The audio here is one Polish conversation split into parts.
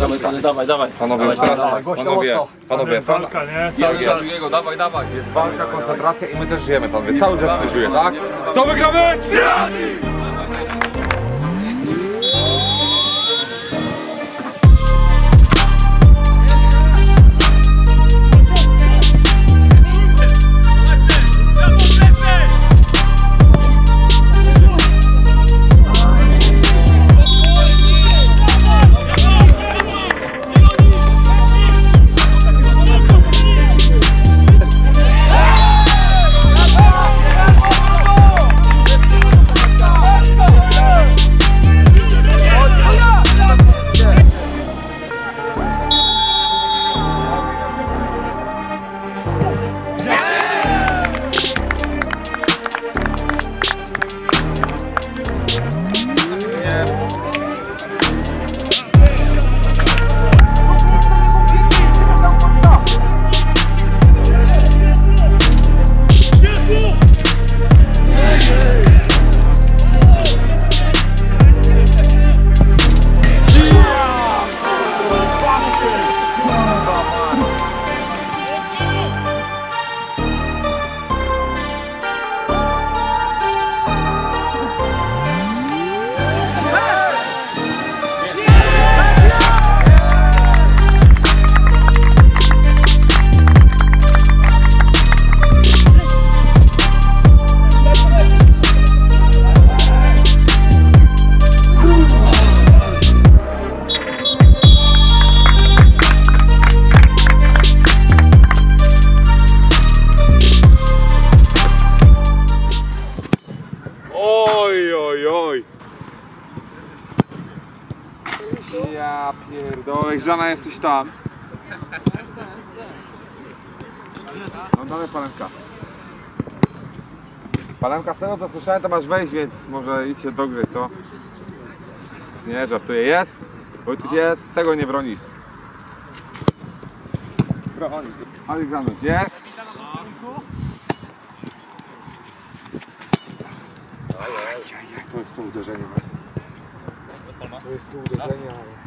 Dawaj, dawaj. Panowie, już teraz, panowie, Walka, nie? cały czas dawaj, jest walka, koncentracja i my też żyjemy, panowie, cały zespół żyje, tak? Kto wygra mecz? Ja pierdolę, Grzana jesteś tam. No damy palemka. Palemka, z tego co słyszałem, to masz wejść, więc może idź się dogrzeć, co? Nie, żartuję. Jest? Wojtuś jest, tego nie bronisz. Aleksander, jest? To jest to uderzenie. To jest tu uderzenie, ale...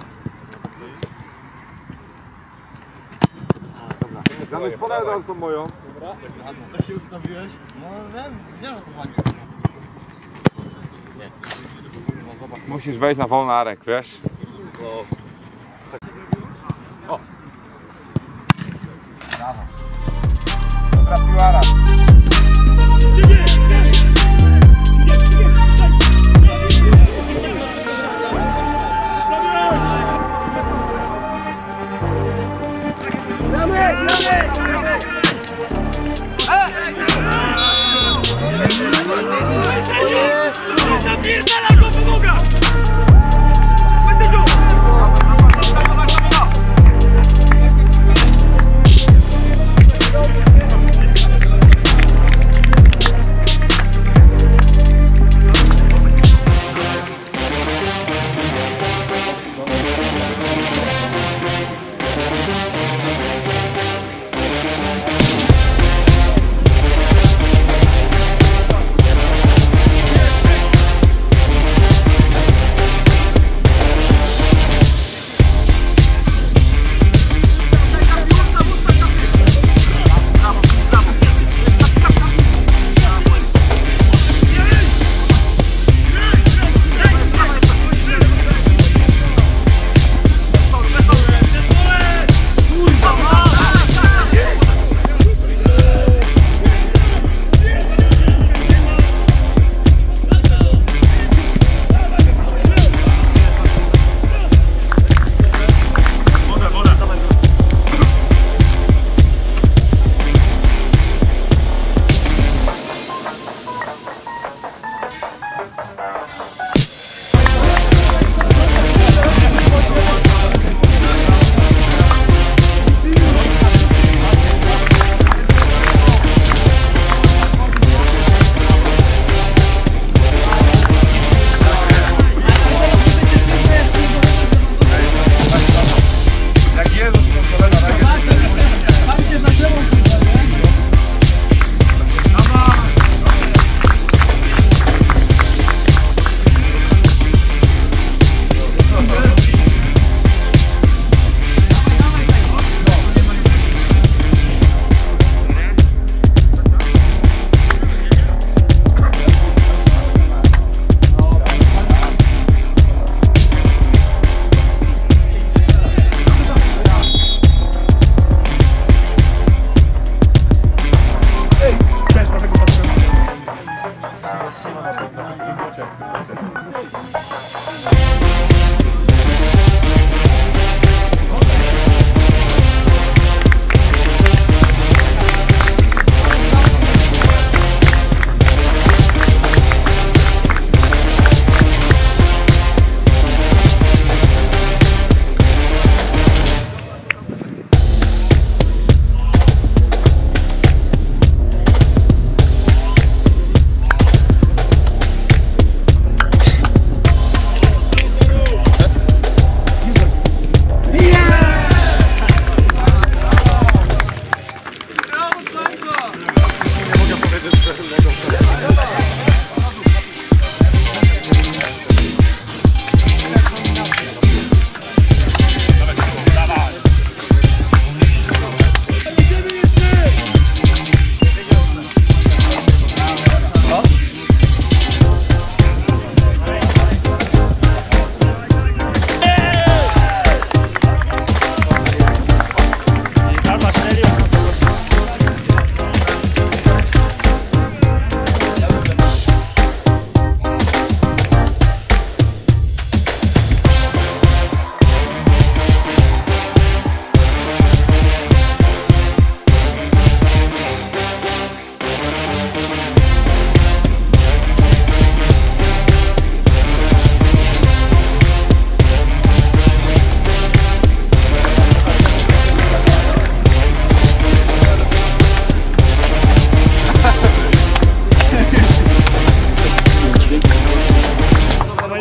Dobra. Zamyśl podaj tą moją. Dobra. Jak się ustawiłeś? No wiem, że to fajnie. Nie. No zobacz. Musisz wejść na wolny arek, wiesz? O! Brawo. Dobra piłara.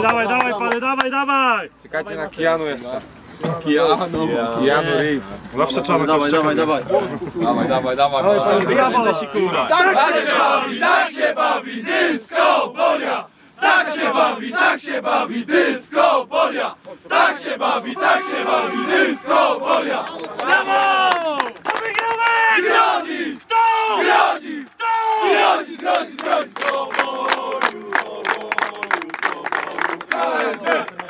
Dawaj, pany, dawaj! Czekajcie na Keanu jeszcze. Keanu Reeves. Zawsze czamy, dawaj. Wyjawale się kurwa. Tak się bawi disco polia! Tak się bawi disco polia! Tak się bawi disco polia! Brawo! To wygramy! Grodzic! Kto? Grodzic! Grodzic! Do boju! KSW!